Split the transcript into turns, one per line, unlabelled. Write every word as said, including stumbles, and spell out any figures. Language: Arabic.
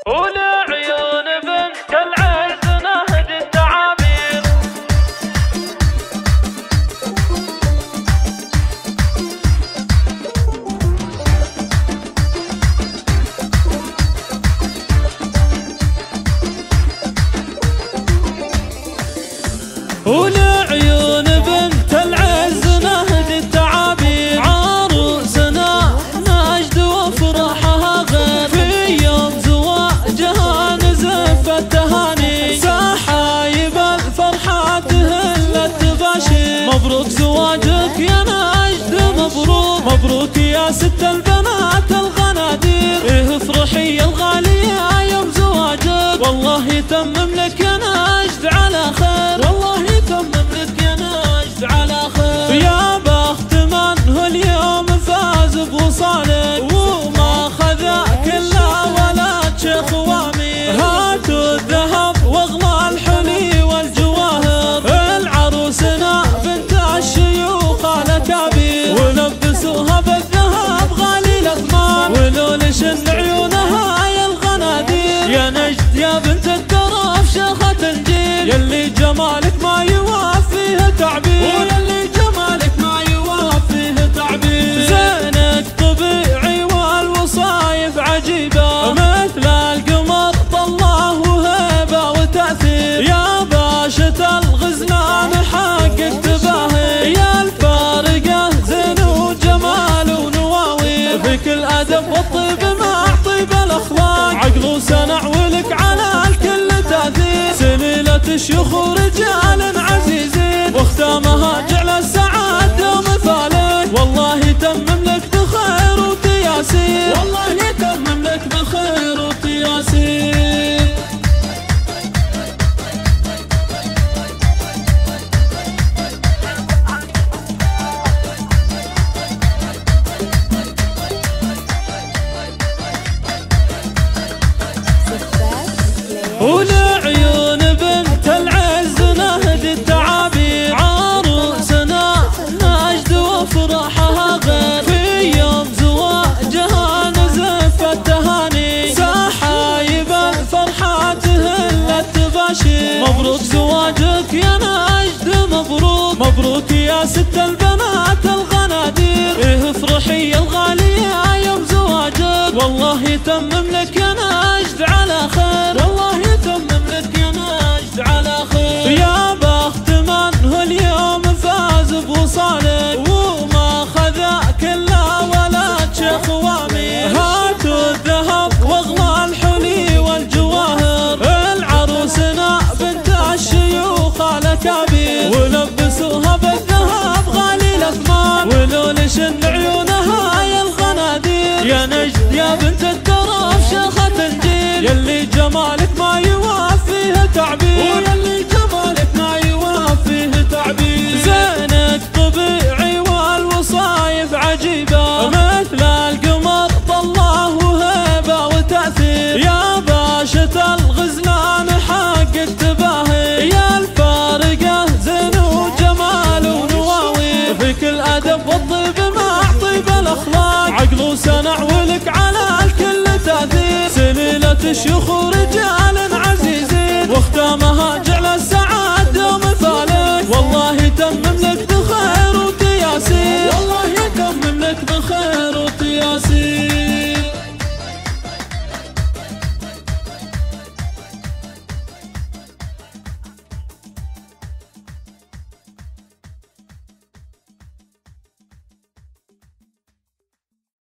ولعيون بنت العز نهج التعابير. ولعيون بنت العز نهج التعابير. عروسنا مجد وفرحها غير، في يوم زواجها نزف التهاني، سحايب الفرحة تهل التباشير. مبروك زواجك يا نجد، مبروك مبروك يا ست البنات الغنادير. إيه افرحي يا الغالية يوم زواجك، والله يتمم لك يا نجد على خير، والله يتمم لك يا نجد على خير. يا بخت من هو اليوم فاز بوصالك، وما خذا كله ولد شيخ وامير. هاتوا الذهب واغلى الحلي والجواهر، العروسنا بنت الشيوخ الاكابير. ولبسوها بالذهب غالي الاثمان، ولون شن عيونها يا الغنادير. يا نجد يا بنت الترف شيخة الجيل، يلي جمالك ما يوافيه تعبير، ويلي جمالك ما يوافيه تعبير. زينك طبيعي والوصايف عجيبة، مثل القمر طلاه وهيبة وتأثير. يا باشة الغزلان حقك تباهي، يا الفارقة زين وجمال ونواوير. فيك الأدب والطيب مع طيب الأخلاق، عقل وسنع ولك على الكل تأثير. سليلة شيوخ ورجال عزيزين، واختامها جعل السعادة مثالك، والله يتمم لك بخير وتياسير، والله يتمم لك بخير وتياسير. ولعيون بنت العز نهج التعابير. عروسنا مجد وفرحها غير، في يوم زواجها نزف التهاني، سحايب الفرحة تهل التباشير. مبروك زواجك يا نجد، مبروك مبروك يا ست البنات الغنادير. إيه افرحي يا الغالية يوم زواجك، والله يتمم لك يا نجد على خير، والله يتمم لك يا نجد على خير. يا بخت من هو اليوم فاز بوصالك، وما خذا كله ولد شيخ وامير. هاتوا الذهب واغلى الحلي والجواهر، العروسنا بنت الشيوخ الاكابير. ولبسوها بالذهب غالي الاثمان، ولون شن عيونها يا الغنادير. يا نجد يا بنت الترف شيخة الجيل، يلي جمالك ما يوافيه تعبير، ويلي جمالك ما يوافيه تعبير. زينك طبيعي والوصايف عجيبة، مثل القمر طلاه وهيبة وتأثير. يا باشة الغزلان حقك تباهي، يا الفارقة زين وجمال ونواوير. فيك الأدب والطيب مع طيب الأخلاق، عقل وسنع ولك على الكل تأثير. سليلة شيوخ ورجال عزيزين، واختامها